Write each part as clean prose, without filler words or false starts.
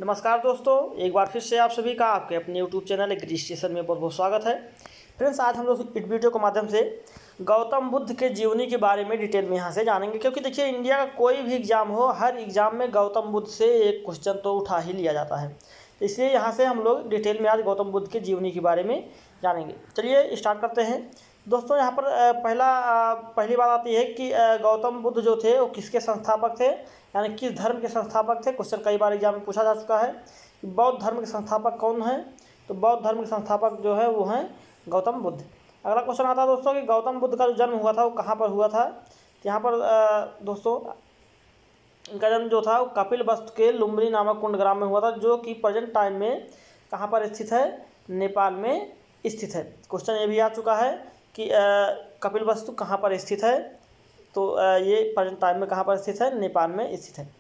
नमस्कार दोस्तों, एक बार फिर से आप सभी का आपके अपने यूट्यूब चैनल एग्री स्टेशन में बहुत बहुत स्वागत है। फ्रेंड्स, आज हम लोग इस वीडियो के माध्यम से गौतम बुद्ध के जीवनी के बारे में डिटेल में यहाँ से जानेंगे, क्योंकि देखिए इंडिया का कोई भी एग्जाम हो, हर एग्जाम में गौतम बुद्ध से एक क्वेश्चन तो उठा ही लिया जाता है। इसलिए यहाँ से हम लोग डिटेल में आज गौतम बुद्ध के जीवनी के बारे में जानेंगे। चलिए स्टार्ट करते हैं दोस्तों। यहाँ पर पहली बात आती है कि गौतम बुद्ध जो थे वो किसके संस्थापक थे, यानी किस धर्म के संस्थापक थे। क्वेश्चन कई बार एग्जाम में पूछा जा चुका है कि बौद्ध धर्म के संस्थापक कौन है, तो बौद्ध धर्म के संस्थापक जो है वो हैं गौतम बुद्ध। अगला क्वेश्चन आता है दोस्तों कि गौतम बुद्ध का जो जन्म हुआ था वो कहाँ पर हुआ था। तो यहाँ पर दोस्तों इनका जन्म जो था वो कपिलवस्तु के लुम्बिनी नामक कुंड ग्राम में हुआ था, जो कि प्रेजेंट टाइम में कहाँ पर स्थित है, नेपाल में स्थित है। क्वेश्चन ये भी आ चुका है कि कपिलवस्तु कहाँ पर स्थित है, तो ये प्रेजेंट टाइम में कहाँ पर स्थित है, नेपाल में स्थित है।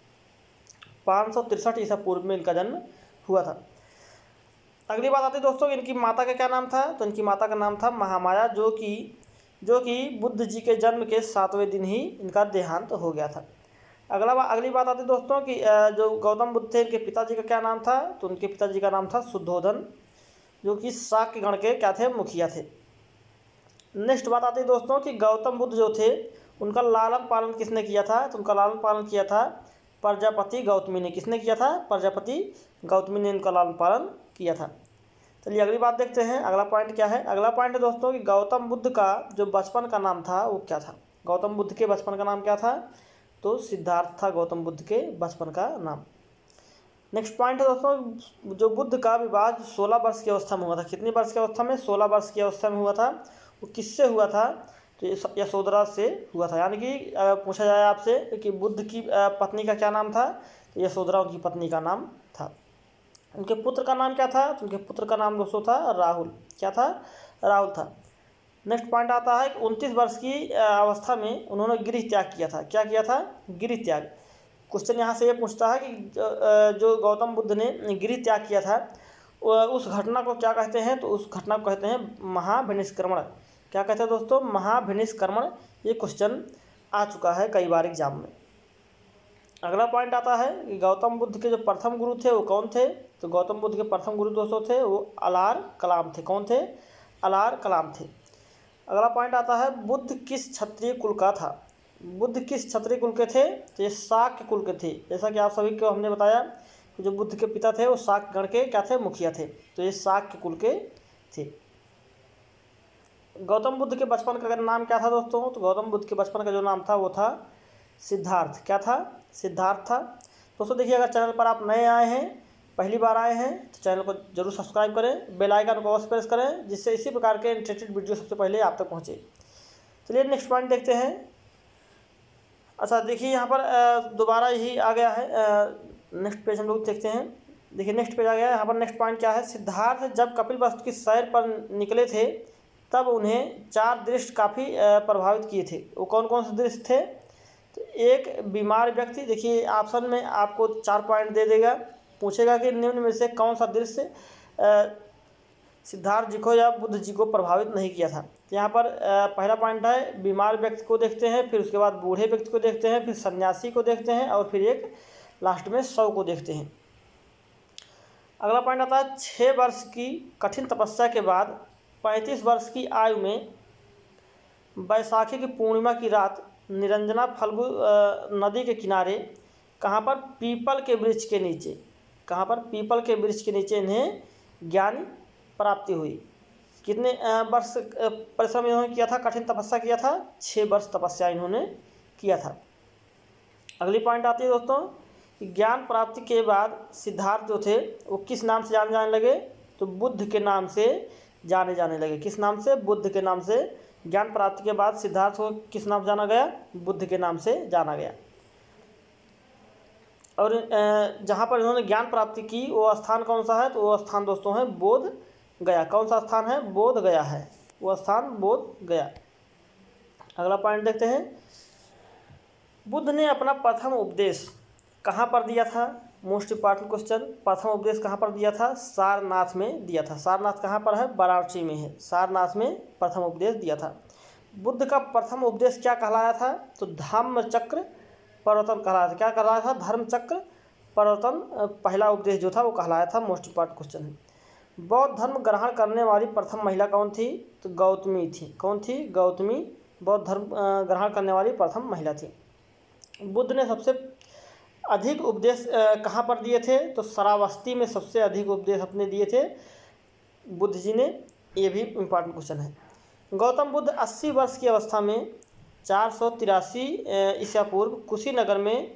563 ईसा पूर्व में इनका जन्म हुआ था। अगली बात आती है दोस्तों कि इनकी माता का क्या नाम था। तो इनकी माता का नाम था महामाया, जो कि बुद्ध जी के जन्म के 7वें दिन ही इनका देहांत हो गया था। अगली बात आती है दोस्तों कि जो गौतम बुद्ध थे, इनके पिताजी का क्या नाम था। तो उनके पिताजी का नाम था शुद्धोधन, जो कि शाक्य गण के क्या थे, मुखिया थे। नेक्स्ट बात आती है दोस्तों कि गौतम बुद्ध जो थे उनका लालन पालन किसने किया था। तो उनका लालन पालन किया था प्रजापति गौतमी ने। किसने किया था, प्रजापति गौतमी ने इनका लालन पालन किया था। चलिए अगली बात देखते हैं, अगला पॉइंट क्या है। अगला पॉइंट है दोस्तों कि गौतम बुद्ध का जो बचपन का नाम था वो क्या था। गौतम बुद्ध के बचपन का नाम क्या था, तो सिद्धार्थ था गौतम बुद्ध के बचपन का नाम। नेक्स्ट पॉइंट है दोस्तों, जो बुद्ध का विवाह 16 वर्ष की अवस्था में हुआ था। कितनी वर्ष की अवस्था में, 16 वर्ष की अवस्था में हुआ था। वो किससे हुआ था, तो यशोधरा से हुआ था। यानी कि पूछा जाए आपसे कि बुद्ध की पत्नी का क्या नाम था, तो यशोधरा उनकी पत्नी का नाम था। उनके पुत्र का नाम क्या था, तो उनके पुत्र का नाम दोस्तों था राहुल। क्या था, राहुल था। नेक्स्ट पॉइंट आता है कि 29 वर्ष की अवस्था में उन्होंने गृह त्याग किया था। क्या किया था, गृह त्याग। क्वेश्चन यहाँ से ये पूछता है कि जो गौतम बुद्ध ने गृह त्याग किया था उस घटना को क्या कहते हैं। तो उस घटना को कहते हैं महाभिनिष्क्रमण। क्या कहते हैं दोस्तों, महाभिनिष्क्रमण। ये क्वेश्चन आ चुका है कई बार एग्जाम में। अगला पॉइंट आता है कि गौतम बुद्ध के जो प्रथम गुरु थे वो कौन थे। तो गौतम बुद्ध के प्रथम गुरु दोस्तों थे वो अलार कलाम थे। कौन थे, अलार कलाम थे। अगला पॉइंट आता है बुद्ध किस क्षत्रिय कुल का था। बुद्ध किस क्षत्रिय कुल के थे, तो ये शाक्य कुल के थे। जैसा कि आप सभी को हमने बताया कि जो बुद्ध के पिता थे वो शाक्य गण के क्या थे, मुखिया थे। तो ये शाक्य कुल के थे। गौतम बुद्ध के बचपन का नाम क्या था दोस्तों। तो गौतम बुद्ध के बचपन का जो नाम था वो था सिद्धार्थ। क्या था, सिद्धार्थ था। दोस्तों देखिए, अगर चैनल पर आप नए आए हैं, पहली बार आए हैं, तो चैनल को जरूर सब्सक्राइब करें, बेल आइकन को अवश्य प्रेस करें, जिससे इसी प्रकार के इंटरेस्टेड वीडियो सबसे पहले आप तक पहुँचे। चलिए नेक्स्ट पॉइंट देखते हैं। अच्छा देखिए, यहाँ पर दोबारा यही आ गया है। नेक्स्ट पेज हम लोग देखते हैं। देखिए नेक्स्ट पेज आ गया है। यहाँ पर नेक्स्ट पॉइंट क्या है, सिद्धार्थ जब कपिलवस्तु की सैर पर निकले थे तब उन्हें 4 दृश्य काफ़ी प्रभावित किए थे। वो कौन कौन से दृश्य थे। तो एक बीमार व्यक्ति, देखिए ऑप्शन में आपको 4 पॉइंट दे देगा, पूछेगा कि निम्न में से कौन सा दृश्य सिद्धार्थ जी को या बुद्ध जी को प्रभावित नहीं किया था। तो यहाँ पर पहला पॉइंट है बीमार व्यक्ति को देखते हैं, फिर उसके बाद बूढ़े व्यक्ति को देखते हैं, फिर सन्यासी को देखते हैं, और फिर एक लास्ट में शव को देखते हैं। अगला पॉइंट आता है 6 वर्ष की कठिन तपस्या के बाद 35 वर्ष की आयु में बैसाखी की पूर्णिमा की रात निरंजना फल्गु नदी के किनारे कहाँ पर, पीपल के वृक्ष के नीचे। कहाँ पर, पीपल के वृक्ष के नीचे इन्हें ज्ञान प्राप्ति हुई। कितने वर्ष परिश्रम इन्होंने किया था, कठिन तपस्या किया था, 6 वर्ष तपस्या इन्होंने किया था। अगली पॉइंट आती है दोस्तों कि ज्ञान प्राप्ति के बाद सिद्धार्थ जो थे वो किस नाम से जाने लगे। तो बुद्ध के नाम से जाने लगे। किस नाम से, बुद्ध के नाम से। ज्ञान प्राप्ति के बाद सिद्धार्थ को किस नाम से जाना गया, बुद्ध के नाम से जाना गया। और जहाँ पर इन्होंने ज्ञान प्राप्ति की वो स्थान कौन सा है, तो वो स्थान दोस्तों है बोध गया। कौन सा स्थान है, बोध गया है, वो स्थान बोध गया। अगला पॉइंट देखते हैं, बुद्ध ने अपना प्रथम उपदेश कहाँ पर दिया था। मोस्ट इंपॉर्टेंट क्वेश्चन, प्रथम उपदेश कहाँ पर दिया था, सारनाथ में दिया था। सारनाथ कहाँ पर है, वाराणसी में है। सारनाथ में प्रथम उपदेश दिया था। बुद्ध का प्रथम उपदेश क्या कहलाया था, तो धम्म चक्र प्रवर्तन कहलाया था। क्या कहलाया था, धर्म चक्र परिवर्तन पहला उपदेश जो था वो कहलाया था। मोस्ट इम्पॉर्टेंट क्वेश्चन है। बौद्ध धर्म ग्रहण करने वाली प्रथम महिला कौन थी? तो गौतमी थी। कौन थी? गौतमी बौद्ध धर्म ग्रहण करने वाली प्रथम महिला थी। बुद्ध ने सबसे अधिक उपदेश कहाँ पर दिए थे? तो श्रावस्ती में सबसे अधिक उपदेश अपने दिए थे बुद्ध जी ने। ये भी इम्पॉर्टेंट क्वेश्चन है। गौतम बुद्ध 80 वर्ष की अवस्था में 483 ईसा पूर्व कुशीनगर में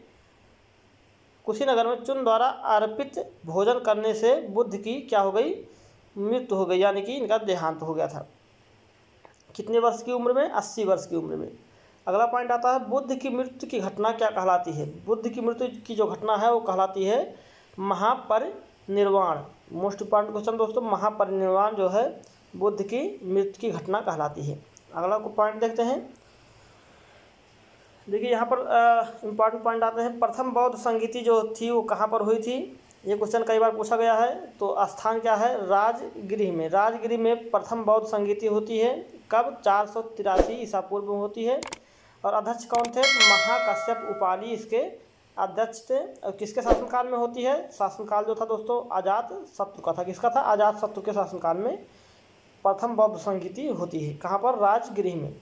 चून द्वारा अर्पित भोजन करने से बुद्ध की क्या हो गई? मृत्यु हो गई, यानी कि इनका देहांत हो गया था। कितने वर्ष की उम्र में? 80 वर्ष की उम्र में। अगला पॉइंट आता है, बुद्ध की मृत्यु की घटना क्या कहलाती है? बुद्ध की मृत्यु की जो घटना है वो कहलाती है महापरिनिर्वाण। मोस्ट इम्पॉर्टेंट क्वेश्चन दोस्तों, महापरिनिर्वाण जो है बुद्ध की मृत्यु की घटना कहलाती है। अगला को पॉइंट देखते हैं। देखिए यहाँ पर इम्पॉर्टेंट पॉइंट आते हैं। प्रथम बौद्ध संगीति जो थी वो कहाँ पर हुई थी? ये क्वेश्चन कई बार पूछा गया है। तो स्थान क्या है? राजगृह में। राजगृह में प्रथम बौद्ध संगीति होती है। कब? 483 ईसा पूर्व में होती है। और अध्यक्ष कौन थे? महाकश्यप उपाली इसके अध्यक्ष थे। और किसके शासनकाल में होती है? शासनकाल जो था दोस्तों अजात शत्रु का था। किसका था? अजात शत्रु के शासनकाल में प्रथम बौद्ध संगीति होती है। कहाँ पर? राजगृह में।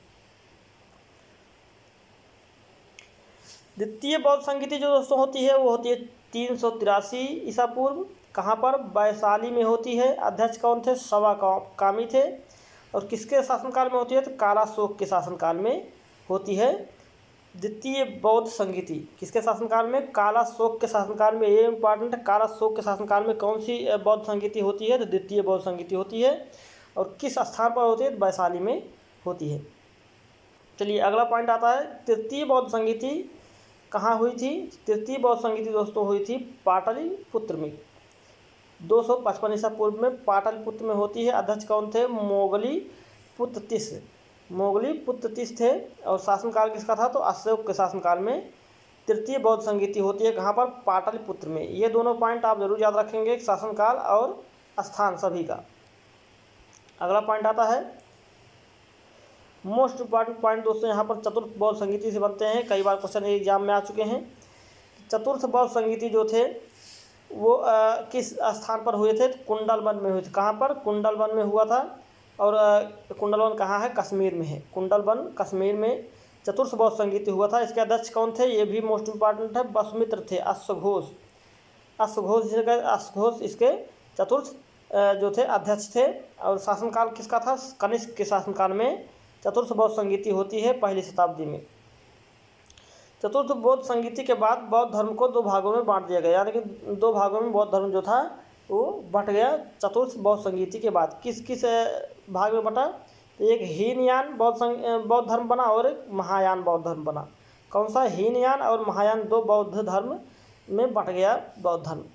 द्वितीय बौद्ध संगीति जो दोस्तों होती है वो होती है 383 ईसा पूर्व। कहाँ पर? वैशाली में होती है। अध्यक्ष कौन थे? सवा कामी थे। और किसके शासनकाल में होती है? तो कालाशोक के शासनकाल में होती है द्वितीय बौद्ध संगीति। किसके शासनकाल में? कालाशोक के शासनकाल में। ये इंपॉर्टेंट है, कालाशोक के शासनकाल में कौन सी बौद्ध संगीति होती है? तो द्वितीय बौद्ध संगीति होती है। और किस स्थान पर होती है? वैशाली में होती है। चलिए अगला पॉइंट आता है, तृतीय बौद्ध संगीति कहाँ हुई थी? तृतीय बौद्ध संगीति दोस्तों हुई थी पाटलिपुत्र में। 255 ईसा पूर्व में पाटलिपुत्र में होती है। अध्यक्ष कौन थे? मोगलीपुत्रतीस। मोगलीपुत्रतीस थे। और शासनकाल किसका था? तो अशोक के शासनकाल में तृतीय बौद्ध संगीति होती है। कहाँ पर? पाटलिपुत्र में। ये दोनों पॉइंट आप जरूर याद रखेंगे, शासनकाल और स्थान सभी का। अगला पॉइंट आता है, मोस्ट इम्पॉर्टेंट पॉइंट दोस्तों यहाँ पर चतुर्थ बौद्ध संगीति से बनते हैं। कई बार क्वेश्चन एग्जाम में आ चुके हैं। चतुर्थ बौद्ध संगीति जो थे वो किस स्थान पर हुए थे? तो कुंडलवन में हुए थे। कहाँ पर? कुंडलवन में हुआ था। और कुंडलवन कहाँ है? कश्मीर में है। कुंडलवन कश्मीर में चतुर्थ बौद्ध संगीति हुआ था। इसके अध्यक्ष कौन थे? ये भी मोस्ट इम्पॉर्टेंट है, वसुमित्र थे। अश्वघोष, अश्वघोष इसके चतुर्थ जो थे अध्यक्ष थे। और शासनकाल किसका था? कनिष्क के शासनकाल में चतुर्थ बौद्ध संगीति होती है, पहली शताब्दी में। चतुर्थ बौद्ध संगीति के बाद बौद्ध धर्म को 2 भागों में बांट दिया गया, यानी कि 2 भागों में बौद्ध धर्म जो था वो बट गया चतुर्थ बौद्ध संगीति के बाद। किस किस भाग में बटा? तो एक हीनयान बौद्ध धर्म बना और एक महायान बौद्ध धर्म बना। कौन सा? हीनयान और महायान 2 बौद्ध धर्म में बट गया बौद्ध धर्म।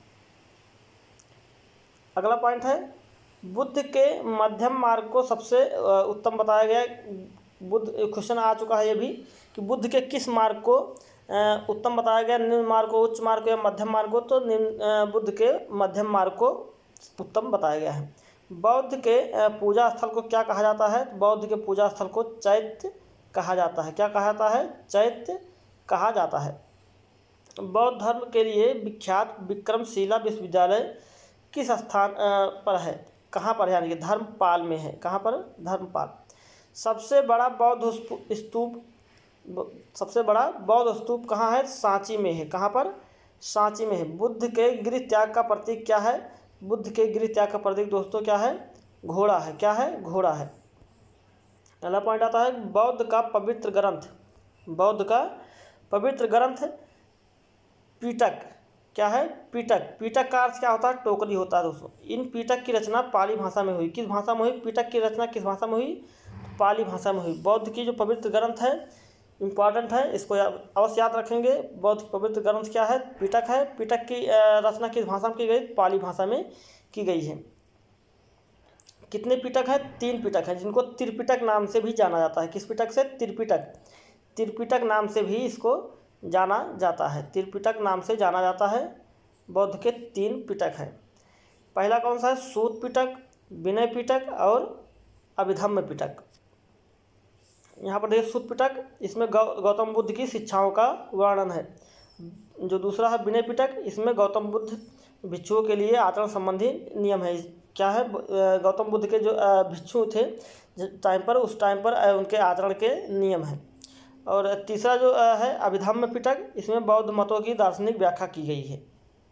अगला पॉइंट है, बुद्ध के मध्यम मार्ग को सबसे उत्तम बताया गया। बुद्ध क्वेश्चन आ चुका है ये भी कि बुद्ध के किस मार्ग को उत्तम बताया गया? निम्न मार्ग को, उच्च मार्ग को या मध्यम मार्ग को? तो बुद्ध के मध्यम मार्ग को उत्तम बताया गया है। बौद्ध के पूजा स्थल को क्या कहा जाता है? बौद्ध के पूजा स्थल को चैत्य कहा जाता है। क्या कहा जाता है? चैत्य कहा जाता है। बौद्ध धर्म के लिए विख्यात विक्रमशिला विश्वविद्यालय किस स्थान पर है? कहाँ पर है? यानी कि धर्मपाल में है। कहाँ पर? धर्मपाल। सबसे बड़ा बौद्ध स्तूप कहाँ है? सांची में है। कहाँ पर? सांची में है। बुद्ध के गृह त्याग का प्रतीक क्या है? बुद्ध के गृह त्याग का प्रतीक दोस्तों क्या है? घोड़ा है। क्या है? घोड़ा है। अगला पॉइंट आता है, बौद्ध का पवित्र ग्रंथ पिटक क्या है? पिटक। पिटक का अर्थ क्या होता है? टोकरी होता है दोस्तों। इन पिटक की रचना पाली भाषा में हुई। किस भाषा में हुई? पिटक की रचना किस भाषा में हुई? पाली भाषा में हुई। बौद्ध की जो पवित्र ग्रंथ है इम्पॉर्टेंट है, इसको अवश्य याद रखेंगे। बौद्ध की पवित्र ग्रंथ क्या है? पिटक है। पिटक की रचना किस भाषा में की गई? पाली भाषा में की गई है। कितने पिटक हैं? 3 पिटक हैं, जिनको त्रिपिटक नाम से भी जाना जाता है। किस पिटक से? त्रिपिटक नाम से भी इसको जाना जाता है। त्रिपिटक नाम से जाना जाता है। बौद्ध के 3 पिटक हैं। पहला कौन सा है? सूत पिटक, विनय पिटक और अभिधम्म पिटक। यहाँ पर देखिए सूत पिटक, इसमें गौतम बुद्ध की शिक्षाओं का वर्णन है। जो दूसरा है विनय पिटक, इसमें गौतम बुद्ध भिक्षुओं के लिए आचरण संबंधी नियम है। क्या है, गौतम बुद्ध के जो भिक्षु थे टाइम पर, उस टाइम पर उनके आचरण के नियम हैं। और तीसरा जो है अभिधम्म पिटक, इसमें बौद्ध मतों की दार्शनिक व्याख्या की गई है।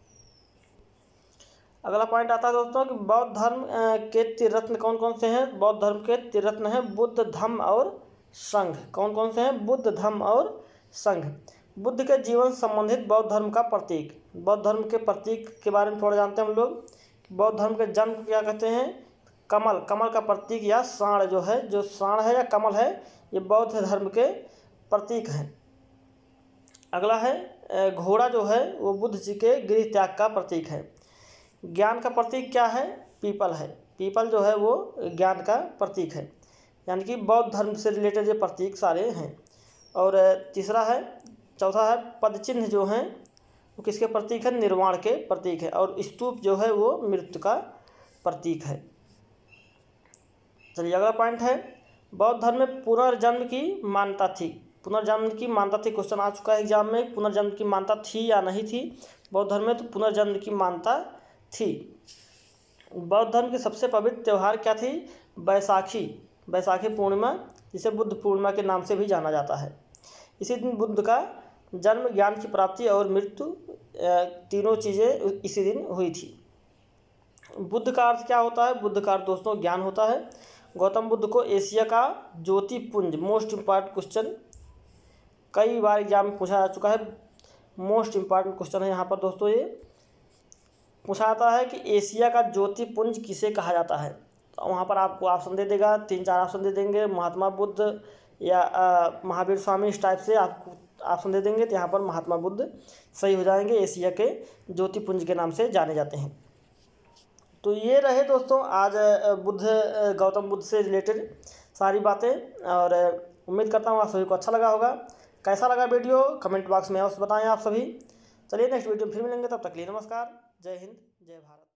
अगला पॉइंट आता है दोस्तों कि बौद्ध धर्म के त्रिरत्न कौन कौन से हैं। बौद्ध धर्म के त्रिरत्न हैं बुद्ध, धम्म और संघ। कौन कौन से हैं? बुद्ध, धम्म और संघ। बुद्ध के जीवन संबंधित बौद्ध धर्म का प्रतीक। बौद्ध धर्म के प्रतीक के बारे में थोड़ा जानते हैं हम लोग। बौद्ध धर्म के जन्म को क्या कहते हैं? कमल, कमल का प्रतीक या साण जो है, जो साण है या कमल है, ये बौद्ध धर्म के प्रतीक हैं। अगला है घोड़ा जो है वो बुद्ध जी के गृह त्याग का प्रतीक है। ज्ञान का प्रतीक क्या है? पीपल है। पीपल जो है वो ज्ञान का प्रतीक है। यानी कि बौद्ध धर्म से रिलेटेड ये प्रतीक सारे हैं। और तीसरा है, चौथा है पदचिन्ह जो हैं वो किसके प्रतीक है? निर्वाण के प्रतीक है। और स्तूप जो है वो मृत्यु का प्रतीक है। चलिए अगला पॉइंट है, बौद्ध धर्म में पुनर्जन्म की मान्यता थी। पुनर्जन्म की मान्यता थी, क्वेश्चन आ चुका है एग्जाम में, पुनर्जन्म की मान्यता थी या नहीं थी बौद्ध धर्म में? तो पुनर्जन्म की मान्यता थी। बौद्ध धर्म की सबसे पवित्र त्यौहार क्या थी? बैसाखी, बैसाखी पूर्णिमा, जिसे बुद्ध पूर्णिमा के नाम से भी जाना जाता है। इसी दिन बुद्ध का जन्म, ज्ञान की प्राप्ति और मृत्यु, तीनों चीज़ें इसी दिन हुई थी। बुद्ध का अर्थ क्या होता है? बुद्ध का अर्थ दोस्तों ज्ञान होता है। गौतम बुद्ध को एशिया का ज्योतिपुंज, मोस्ट इम्पॉर्टेंट क्वेश्चन, कई बार एग्जाम में पूछा जा चुका है, मोस्ट इम्पॉर्टेंट क्वेश्चन है यहाँ पर दोस्तों। ये पूछा जाता है कि एशिया का ज्योतिपुंज किसे कहा जाता है। तो वहाँ पर आपको ऑप्शन दे देगा, 3-4 ऑप्शन दे देंगे, महात्मा बुद्ध या महावीर स्वामी, इस टाइप से आपको ऑप्शन दे देंगे। तो यहाँ पर महात्मा बुद्ध सही हो जाएंगे, एशिया के ज्योतिपुंज के नाम से जाने जाते हैं। तो ये रहे दोस्तों आज गौतम बुद्ध से रिलेटेड सारी बातें। और उम्मीद करता हूँ आप सभी को अच्छा लगा होगा। कैसा लगा वीडियो कमेंट बॉक्स में अवश्य बताएं आप सभी। चलिए नेक्स्ट वीडियो में फिर मिलेंगे, तब तक के लिए नमस्कार। जय हिंद, जय भारत।